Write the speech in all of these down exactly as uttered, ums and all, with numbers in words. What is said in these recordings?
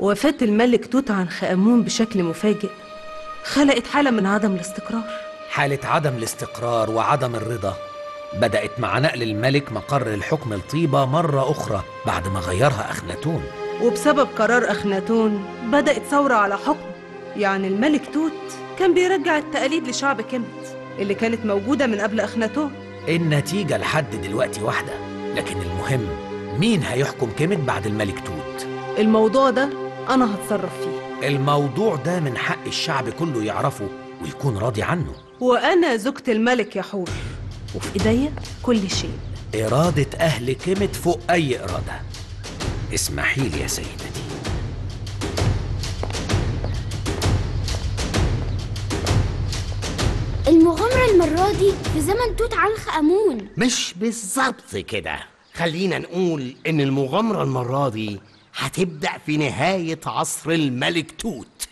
وفاة الملك توت عنخ آمون بشكل مفاجئ خلقت حالة من عدم الاستقرار. حالة عدم الاستقرار وعدم الرضا بدأت مع نقل الملك مقر الحكم لطيبة مرة أخرى بعد ما غيرها أخناتون. وبسبب قرار أخناتون بدأت ثورة على حكمه. يعني الملك توت كان بيرجع التقاليد لشعب كيمت اللي كانت موجودة من قبل أخناتون. النتيجة لحد دلوقتي واحدة، لكن المهم مين هيحكم كيمت بعد الملك توت؟ الموضوع ده أنا هتصرف فيه. الموضوع ده من حق الشعب كله يعرفه ويكون راضي عنه. وأنا زوجة الملك يحور، وفي إيديا كل شيء. إرادة أهل كيمت فوق أي إرادة. اسمحي لي يا سيدتي. المغامرة المرة دي في زمن توت عنخ آمون. مش بالظبط كده، خلينا نقول إن المغامرة المرة دي هتبدأ في نهاية عصر الملك توت.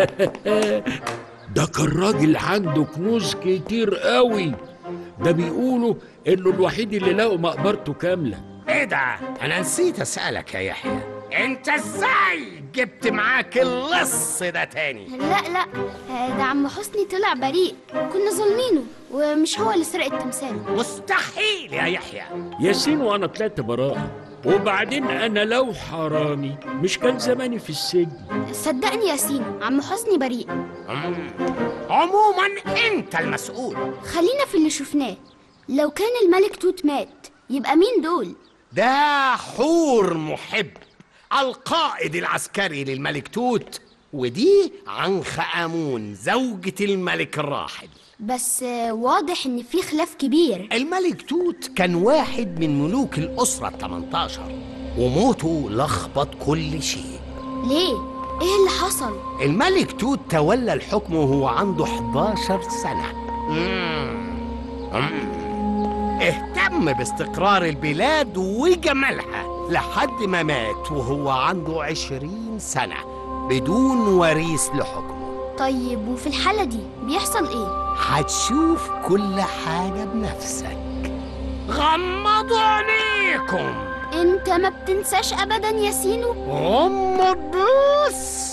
ده كان راجل عنده كنوز كتير قوي، ده بيقولوا إنه الوحيد اللي لقوا مقبرته كاملة. إيه ده؟ أنا نسيت أسألك يا يحيى، أنت إزاي جبت معاك اللص ده تاني؟ لا لا، ده عم حسني طلع بريء، كنا ظالمينه ومش هو اللي سرق التمثال. مستحيل يا يحيى. ياسين وأنا طلعت براءة، وبعدين أنا لو حرامي مش كان زماني في السجن. صدقني ياسين، عم حسني بريء. عموما أنت المسؤول. خلينا في اللي شفناه. لو كان الملك توت مات يبقى مين دول؟ ده حور محب، القائد العسكري للملك توت، ودي عنخ آمون زوجة الملك الراحل. بس واضح ان في خلاف كبير. الملك توت كان واحد من ملوك الأسرة الثمنتاشر، وموته لخبط كل شيء. ليه؟ ايه اللي حصل؟ الملك توت تولى الحكم وهو عنده حداشر سنة. مم. مم. اهتم باستقرار البلاد وجمالها لحد ما مات وهو عنده عشرين سنة بدون وريث لحكمه. طيب وفي الحالة دي بيحصل ايه؟ هتشوف كل حاجة بنفسك. غمضوا عينيكم. انت ما بتنساش ابدا يا سينو. غمض بس.